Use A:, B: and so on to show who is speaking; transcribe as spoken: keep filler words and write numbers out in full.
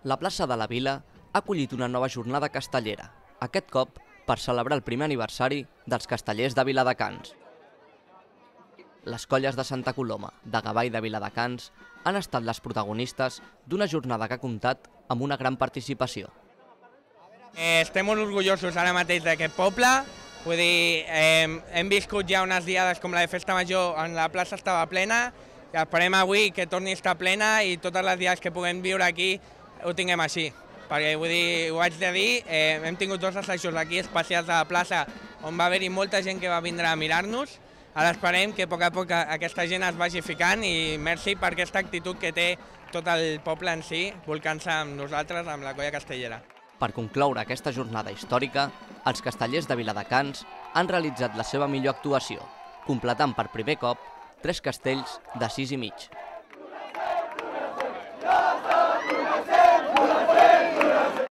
A: La plaça de la Vila ha acollit una nova jornada castellera, aquest cop per celebrar el primer aniversari dels castellers de Viladecans. Les colles de Santa Coloma, de Gavà i de Viladecans han estat les protagonistes d'una jornada que ha comptat amb una gran participació.
B: Eh, estem molt orgullosos ara mateix d'aquest poble. Vull dir, eh, hem viscut ja unes diades com la de Festa Major on la plaça estava plena i esperem avui que torni a estar plena i totes les diades que puguem viure aquí ho tinguem així. Perquè vull dir, ho haig de dir, eh, hem tingut dos assajos aquí especials a la plaça on va haver-hi molta gent que va vindre a mirar-nos. Ara esperem que a poc a poc aquesta gent es vagi ficant i merci per aquesta actitud que té tot el poble en si, volcant-se amb nosaltres, amb la colla castellera.
A: Per concloure aquesta jornada històrica, els castellers de Viladecans han realitzat la seva millor actuació, completant per primer cop tres castells de sis i mig.